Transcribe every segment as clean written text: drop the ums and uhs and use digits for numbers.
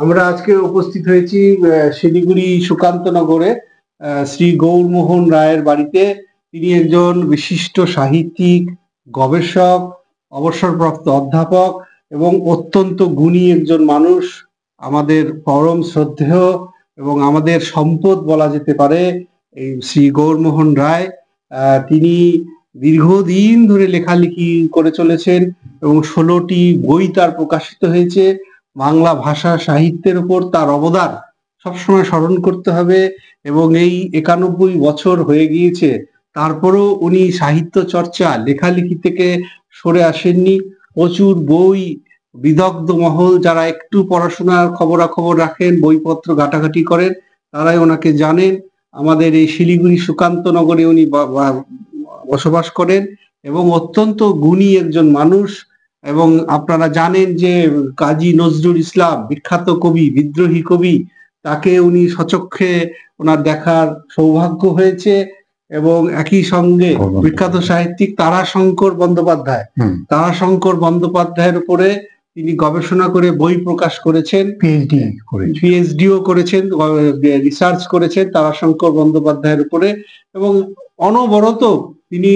আমরা আজকে উপস্থিত হয়েছি শিলিগুড়ি সুকান্তনগরে শ্রী গৌরমোহন রায়ের বাড়িতে। তিনি একজন বিশিষ্ট সাহিত্যিক, গবেষক, অবসরপ্রাপ্ত অধ্যাপক এবং অত্যন্ত গুণী একজন মানুষ। আমাদের পরম শ্রদ্ধেয় এবং আমাদের সম্পদ বলা যেতে পারে এই শ্রী গৌরমোহন রায়। তিনি দীর্ঘদিন ধরে লেখালেখি করে চলেছেন এবং 16টি বই তার প্রকাশিত হয়েছে। বাংলা ভাষা সাহিত্যের উপর তার অবদান সবসময় স্মরণ করতে হবে এবং এই 91 বছর হয়ে গিয়েছে, তারপরেও উনি সাহিত্য চর্চা লেখালেখি থেকে সরে আসেননি। প্রচুর বই, বিদগ্ধ মহল যারা একটু পড়াশোনার খবরাখবর রাখেন, বইপত্র ঘাটাঘাটি করেন, তারাই ওনাকে জানেন। আমাদের এই শিলিগুড়ি সুকান্ত নগরে উনি বসবাস করেন এবং অত্যন্ত গুণী একজন মানুষ। এবং আপনারা জানেন যে কাজী নজরুল ইসলাম, বিখ্যাত কবি, বিদ্রোহী কবি, তাকে উনি সচক্ষে ওনার দেখার সৌভাগ্য হয়েছে। এবং একই সঙ্গে বিখ্যাত সাহিত্যিক তারাশঙ্কর বন্দ্যোপাধ্যায়, তারাশঙ্কর বন্দ্যোপাধ্যায়ের উপরে তিনি গবেষণা করে বই প্রকাশ করেছেন, পিএইচডিও করেছেন, রিসার্চ করেছেন তারাশঙ্কর বন্দ্যোপাধ্যায়ের উপরে। এবং অনবরত তিনি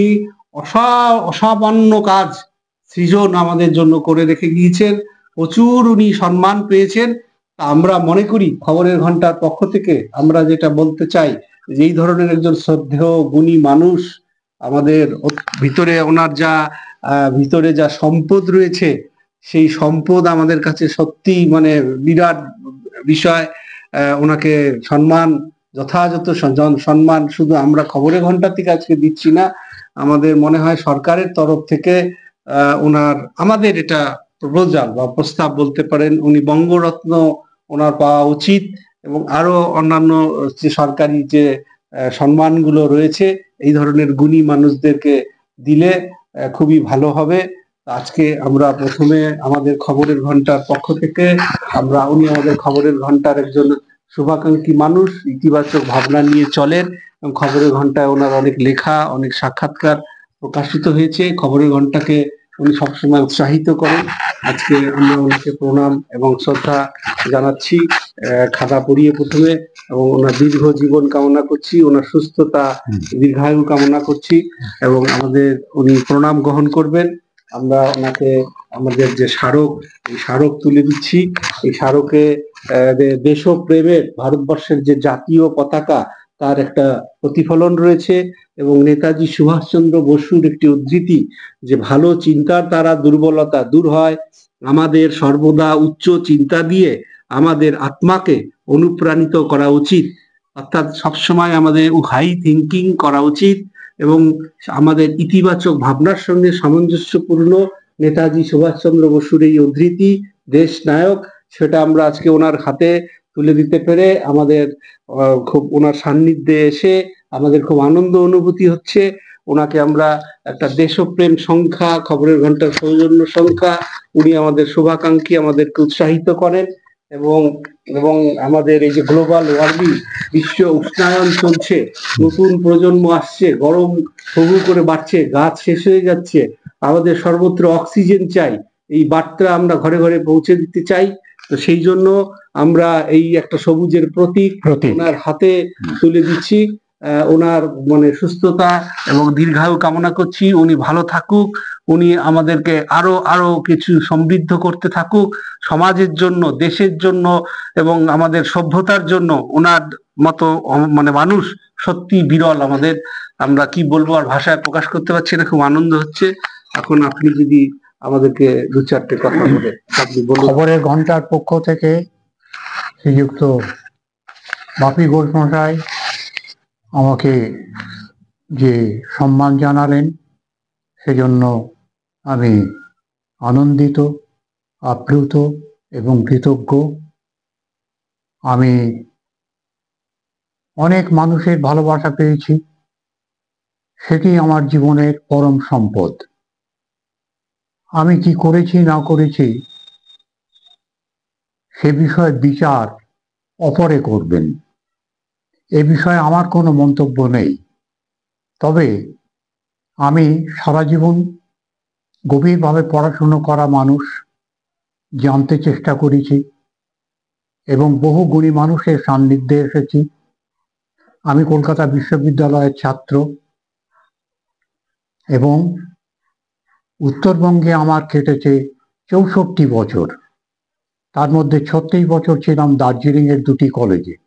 অসামান্য কাজ সৃজন আমাদের জন্য করে রেখে গিয়েছেন। প্রচুর উনি সম্মান পেয়েছেন। আমরা মনে করি খবরের ঘন্টার পক্ষ থেকে আমরা যেটা বলতে চাই, যে এই ধরনের একজন শ্রদ্ধেয় গুণী মানুষ আমাদের ভিতরে, ওনার ভিতরে যা সম্পদ রয়েছে, সেই সম্পদ আমাদের কাছে সত্যি মানে বিরাট বিষয়। ওনাকে সম্মান, যথাযথ সম্মান শুধু আমরা খবরের ঘন্টা থেকে আজকে দিচ্ছি না, আমাদের মনে হয় সরকারের তরফ থেকে আমাদের এটা প্রপোজাল বা প্রস্তাব বলতে পারেন, উনি বঙ্গরত্ন ওনার পাওয়া উচিত। এবং আরো অন্যান্য যে সরকারি যে সম্মানগুলো রয়েছে, এই ধরনের গুণী মানুষদেরকে দিলে খুবই ভালো হবে। আজকে আমরা প্রথমে আমাদের খবরের ঘন্টার পক্ষ থেকে উনি আমাদের খবরের ঘন্টার একজন শুভাকাঙ্ক্ষী মানুষ, ইতিবাচক ভাবনা নিয়ে চলেন এবং খবরের ঘন্টায় ওনার অনেক লেখা, অনেক সাক্ষাৎকার প্রকাশিত হয়েছে। খবরের ঘন্টাকে উনি সবসময় উৎসাহিত করেন। আজকে আমরা ওনাকে প্রণাম এবং শ্রদ্ধা জানাচ্ছি খাতা পড়িয়ে প্রথমে, এবং ওনার দীর্ঘ জীবন কামনা করছি, ওনার সুস্থতা, দীর্ঘায়ু কামনা করছি এবং উনি প্রণাম গ্রহণ করবেন। আমরা ওনাকে আমাদের যে স্মারক, এই স্মারক তুলে দিচ্ছি। এই স্মারকে দেশপ্রেমের, ভারতবর্ষের যে জাতীয় পতাকা, তার একটা প্রতিফলন রয়েছে এবং নেতাজি সুভাষচন্দ্র বসুর একটি উদ্ধৃতি, যে ভালো চিন্তার দ্বারা দুর্বলতা দূর হয়, আমাদের সর্বদা উচ্চ চিন্তা দিয়ে আমাদের আত্মাকে অনুপ্রাণিত করা উচিত। অর্থাৎ সবসময় আমাদের হাই থিঙ্কিং করা উচিত এবং আমাদের ইতিবাচক ভাবনার সঙ্গে সামঞ্জস্যপূর্ণ নেতাজি সুভাষচন্দ্র বসুর এই উদ্ধৃতি, দেশ নায়ক, সেটা আমরা আজকে ওনার হাতে তুলে দিতে পেরে আমাদের খুব, ওনার সান্নিধ্যে এসে আমাদের খুব আনন্দ অনুভূতি হচ্ছে। ওনাকে আমরা একটা দেশপ্রেম সংখ্যা, খবরের ঘন্টার সৌজন্য সংখ্যা, উনি আমাদের শুভাকাঙ্ক্ষী, আমাদেরকে উৎসাহিত করেন। এবং এবং আমাদের এই যে গ্লোবাল ওয়ার্মিং, বিশ্ব উষ্ণায়ন চলছে, নতুন প্রজন্ম আসছে, গরম হু করে বাড়ছে, গাছ শেষ হয়ে যাচ্ছে, আমাদের সর্বত্র অক্সিজেন চাই, এই বার্তা আমরা ঘরে ঘরে পৌঁছে দিতে চাই। তো সেই জন্য আমরা এই একটা সবুজের প্রতীক ওনার হাতে তুলে দিচ্ছি। ওনার মানে সুস্থতা এবং দীর্ঘায়ু কামনা করছি। উনি ভালো থাকুক, উনি আমাদেরকে আরো আরো কিছু সমৃদ্ধ করতে থাকুক, সমাজের জন্য, দেশের জন্য এবং আমাদের সভ্যতার জন্য। ওনার মতো মানে মানুষ সত্যি বিরল আমাদের। আমরা কি বলবো, আর ভাষায় প্রকাশ করতে পারছি না, খুব আনন্দ হচ্ছে। এখন আপনি যদি আমাদেরকে দু চারটে কথা বলে আপনি বলুন। খবরের ঘন্টার পক্ষ থেকে শ্রীযুক্ত বাপি ঘোষ মশাই আমাকে যে সম্মান জানালেন, সেজন্য আমি আনন্দিত, আপ্লুত এবং কৃতজ্ঞ। আমি অনেক মানুষের ভালোবাসা পেয়েছি, সেটি আমার জীবনের পরম সম্পদ। আমি কি করেছি না করেছি সে বিষয়ে বিচার অপরে করবেন, এ বিষয়ে আমার কোনো মন্তব্য নেই। তবে আমি সারা জীবন গভীরভাবে পড়াশুনো করা মানুষ, জানতে চেষ্টা করেছি, এবং বহু গুণী মানুষের সান্নিধ্যে এসেছি। আমি কলকাতা বিশ্ববিদ্যালয়ের ছাত্র এবং উত্তরবঙ্গে আমার কেটেছে 64 বছর। তার মধ্যে 36 বছর ছিলাম দার্জিলিংয়ের দুটি কলেজে।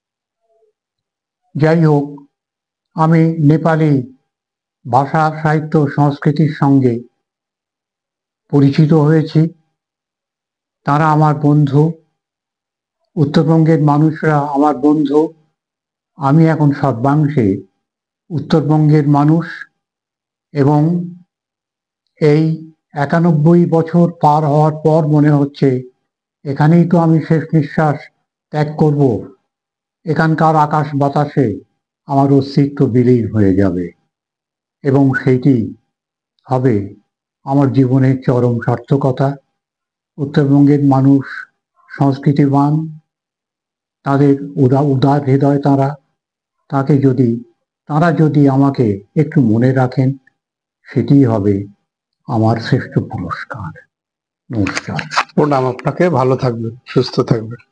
যাই হোক, আমি নেপালি ভাষা, সাহিত্য, সংস্কৃতির সঙ্গে পরিচিত হয়েছি। তারা আমার বন্ধু, উত্তরবঙ্গের মানুষরা আমার বন্ধু। আমি এখন সর্বাংশে উত্তরবঙ্গের মানুষ এবং এই 91 বছর পার হওয়ার পর মনে হচ্ছে এখানেই তো আমি শেষ নিঃশ্বাস ত্যাগ করব, এখানকার আকাশ বাতাসে আমার অস্তিত্ব বিলীন হয়ে যাবে এবং সেইটি হবে আমার জীবনের চরম সার্থকতা। উত্তরবঙ্গের মানুষ সংস্কৃতিবান, তাদের উদার হৃদয় তারা যদি আমাকে একটু মনে রাখেন, সেটিই হবে আমার শ্রেষ্ঠ পুরস্কার। নমস্কার। প্রণাম আপনাকে, ভালো থাকবেন, সুস্থ থাকবেন।